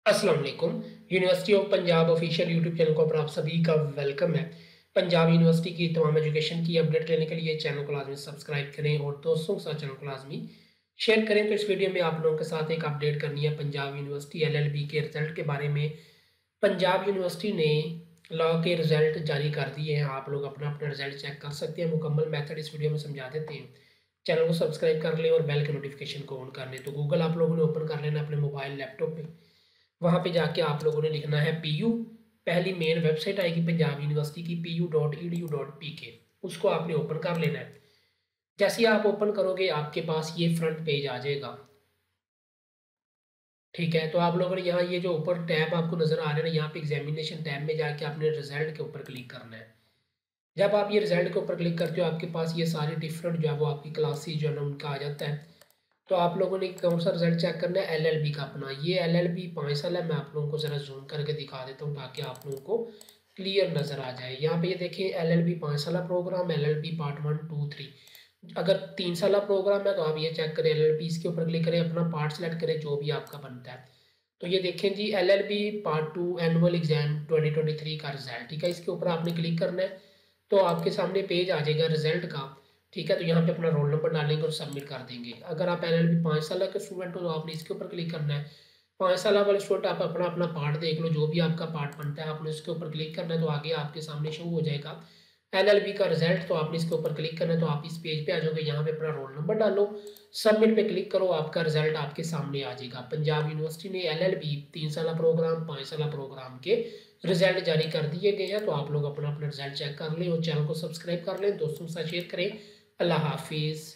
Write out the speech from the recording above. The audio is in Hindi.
अस्सलाम वालेकुम। University of Punjab official YouTube channel को पर आप सभी का वेलकम है। पंजाब यूनिवर्सिटी की तमाम एजुकेशन की अपडेट लेने के लिए चैनल को लाजमी सब्सक्राइब करें और दोस्तों के साथ चैनल को लाजमी शेयर करें। तो इस वीडियो में आप लोगों के साथ एक अपडेट करनी है पंजाब यूनिवर्सिटी एलएलबी के रिजल्ट के बारे में। पंजाब यूनिवर्सिटी ने लॉ के रिजल्ट जारी कर दिए हैं। आप लोग अपना अपना रिजल्ट चेक कर सकते हैं। मुकम्मल मेथड इस वीडियो में समझा देते हैं। चैनल को सब्सक्राइब कर लें और बेल के नोटिफिकेशन को ऑन कर लें। तो गूगल आप लोगों ने ओपन कर लेना अपने मोबाइल लैपटॉप पे। वहाँ पे जाके आप लोगों ने लिखना है पीयू। पहली मेन वेबसाइट आएगी पंजाब यूनिवर्सिटी की pu.edu.pk। उसको आपने ओपन कर लेना है। जैसे ही आप ओपन करोगे आपके पास ये फ्रंट पेज आ जाएगा। ठीक है, तो आप लोगों ने यहाँ ये जो ऊपर टैब आपको नज़र आ रहा है ना, यहाँ पे एग्जामिनेशन टैब में जाके आपने रिजल्ट के ऊपर क्लिक करना है। जब आप ये रिजल्ट के ऊपर क्लिक करते हो आपके पास ये सारे डिफरेंट जो है वो आपकी क्लासेस जो है ना उनका आ जाता है। तो आप लोगों ने कौन सा रिजल्ट चेक करना है? एलएलबी का अपना। ये एलएलबी 5 साल है। मैं आप लोगों को ज़रा जूम करके दिखा देता हूँ ताकि आप लोगों को क्लियर नज़र आ जाए। यहाँ पे ये देखिए एलएलबी 5 साल प्रोग्राम, एलएलबी पार्ट 1 2 3। अगर 3 साल प्रोग्राम है तो आप ये चेक करें, एलएलबी इसके ऊपर क्लिक करें, अपना पार्ट सेलेक्ट करें जो भी आपका बनता है। तो ये देखें जी एलएलबी पार्ट 2 एनुअल एग्जाम 2023 का रिजल्ट। ठीक है, इसके ऊपर आपने क्लिक करना है तो आपके सामने पेज आ जाएगा रिजल्ट का। ठीक है, तो यहाँ पे अपना रोल नंबर डालेंगे और सबमिट कर देंगे। अगर आप एलएलबी 5 साल के स्टूडेंट हो तो आपने इसके ऊपर क्लिक करना है। 5 साल वाले स्टूडेंट आप अपना अपना पार्ट देख लो, जो भी आपका पार्ट बनता है आपने इसके ऊपर क्लिक करना है तो आगे आपके सामने शो हो जाएगा एलएलबी का रिजल्ट। तो आपने इसके ऊपर क्लिक करना है तो आप इस पेज पे आ जाओगे। यहाँ पे अपना रोल नंबर डालो, सबमिट पे क्लिक करो, आपका रिजल्ट आपके सामने आ जाएगा। पंजाब यूनिवर्सिटी ने एलएलबी 3 साल प्रोग्राम 5 साल प्रोग्राम के रिजल्ट जारी कर दिए गए हैं। तो आप लोग अपना अपना रिजल्ट चेक कर लें और चैनल को सब्सक्राइब कर लें, दोस्तों के साथ शेयर करें। अल्लाह हाफिज़।